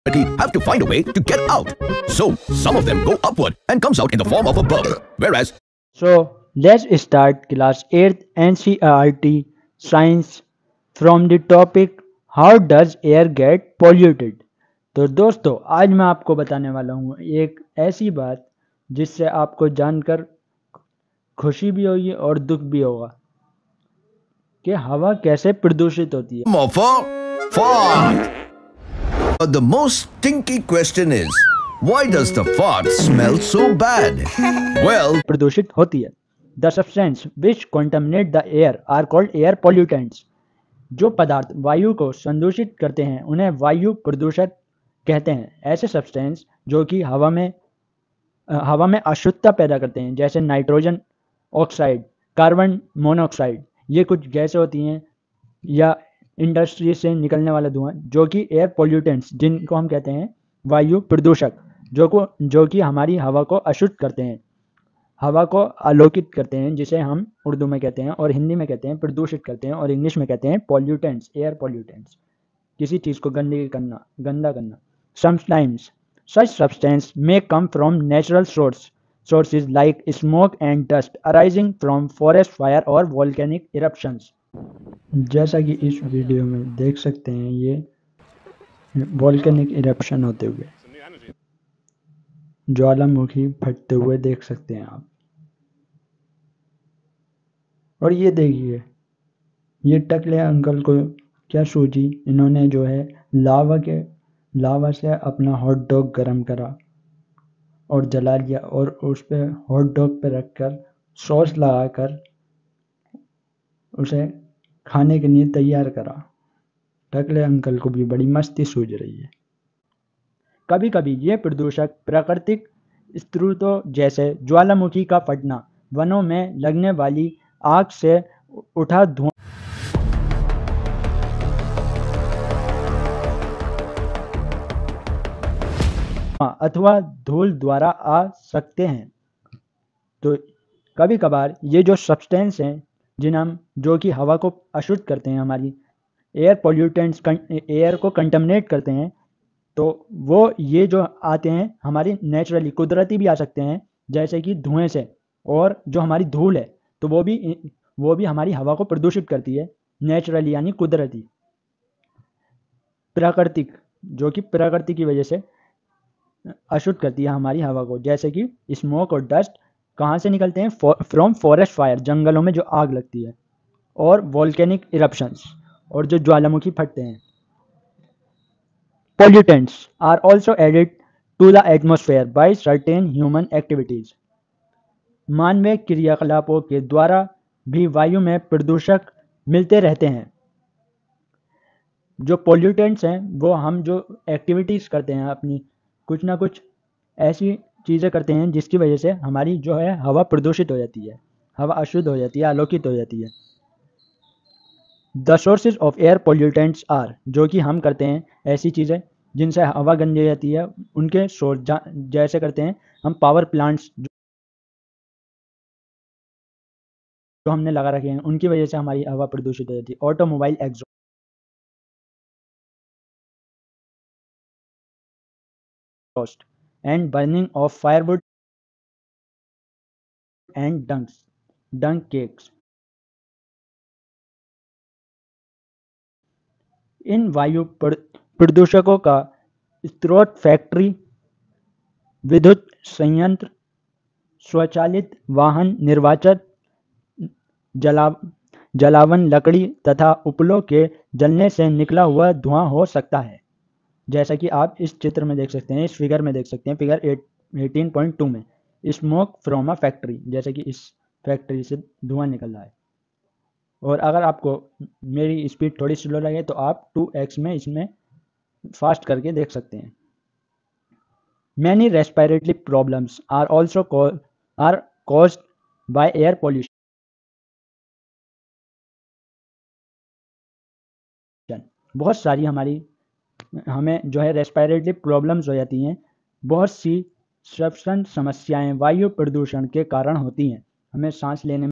have to find a way to get out. So some of them go upward and comes out in the form of a bubble, whereas So let's start class 8th NCERT science from the topic how does air get polluted। तो दोस्तों आज मैं आपको बताने वाला हूँ एक ऐसी बात जिससे आपको जानकर खुशी भी होगी और दुख भी होगा कि हवा कैसे प्रदूषित होती है। more for fart. But the most stinky question is, why does the fart smell so bad? Well, प्रदूषित होती है। The substance which contaminate the air are called air pollutants. जो पदार्थ वायु को संदूषित करते हैं उन्हें वायु प्रदूषक कहते हैं। ऐसे सब्सटेंस जो कि हवा में अशुद्धता पैदा करते हैं जैसे नाइट्रोजन ऑक्साइड, कार्बन मोनोऑक्साइड, ये कुछ गैसें होती हैं या इंडस्ट्री से निकलने वाला धुआं जो कि एयर पॉल्यूटेंट्स जिनको हम कहते हैं वायु प्रदूषक जो कि हमारी हवा को अशुद्ध करते हैं, हवा को आलोकित करते हैं, जिसे हम उर्दू में कहते हैं और हिंदी में कहते हैं प्रदूषित करते हैं और इंग्लिश में कहते हैं पॉल्यूटेंट्स, एयर पॉल्यूटेंट्स, किसी चीज़ को गंदा करना। Sometimes such substance may come from natural sources like smoke and dust arising from forest fire or volcanic eruptions। जैसा कि इस वीडियो में देख सकते हैं ये वॉल्केनिक इरप्शन होते हुए, ज्वालामुखी फटते हुए देख सकते हैं आप। और ये देखिए ये टकले अंकल को क्या सूझी, इन्होंने जो है लावा से अपना हॉट डॉग गरम करा और जला लिया और उस पे हॉट डॉग पे रखकर सॉस लगाकर उसे खाने के लिए तैयार करा। टकले अंकल को भी बड़ी मस्ती सूझ रही है। कभी कभी ये प्रदूषक प्राकृतिक स्रोतों जैसे ज्वालामुखी का फटना, वनों में लगने वाली आग से उठा धुआं अथवा धूल द्वारा आ सकते हैं। तो कभी कभार ये जो सब्सटेंस हैं जो कि हवा को अशुद्ध करते हैं, हमारी एयर पॉल्यूटेंट्स एयर को कंटामिनेट करते हैं, तो वो ये जो आते हैं हमारी नेचुरली कुदरती भी आ सकते हैं जैसे कि धुएं से, और जो हमारी धूल है तो वो भी हमारी हवा को प्रदूषित करती है नेचुरली, यानी कुदरती, प्राकृतिक, जो कि प्रकृति की वजह से अशुद्ध करती है हमारी हवा को। जैसे कि स्मोक और डस्ट कहाँ से निकलते हैं? फ्रॉम फॉरेस्ट फायर, जंगलों में जो आग लगती है, और वॉल्केनिक इरप्शंस, और जो ज्वालामुखी फटते हैं। Pollutants are also added to the atmosphere by certain human activities। मानवीय क्रियाकलापों के द्वारा भी वायु में प्रदूषक मिलते रहते हैं। जो पोल्यूटेंट्स हैं वो हम जो एक्टिविटीज़ करते हैं अपनी, कुछ ना कुछ ऐसी चीज़ें करते हैं जिसकी वजह से हमारी जो है हवा प्रदूषित हो जाती है, हवा अशुद्ध हो जाती है, आलोकित हो जाती है। The sources of air pollutants are, जो कि हम करते हैं ऐसी चीज़ें जिनसे हवा गंदी हो जाती है, उनके सोर्स जैसे करते हैं हम पावर प्लांट्स जो हमने लगा रखे हैं, उनकी वजह से हमारी हवा प्रदूषित हो जाती है। Automobile exhaust and burning of firewood and dung cakes. इन वायु प्रदूषकों का स्रोत फैक्ट्री, विद्युत संयंत्र, स्वचालित वाहन, निर्वाचन, जलावन, लकड़ी तथा उपलों के जलने से निकला हुआ धुआं हो सकता है। जैसा कि आप इस चित्र में देख सकते हैं, इस फिगर में देख सकते हैं, फिगर 18.2 में, स्मोक फ्रॉम अ फैक्ट्री, जैसे कि इस फैक्ट्री से धुआं निकल रहा है। और अगर आपको मेरी स्पीड थोड़ी स्लो लगे तो आप 2x में इसमें फास्ट करके देख सकते हैं। Many respiratory problems are also caused by air pollution. बहुत सारी हमें जो है रेस्पिरेटरी प्रॉब्लम्स हो जाती हैं, बहुत सी श्वसन समस्याएं वायु प्रदूषण के कारण होती हैं। हमें सांस लेने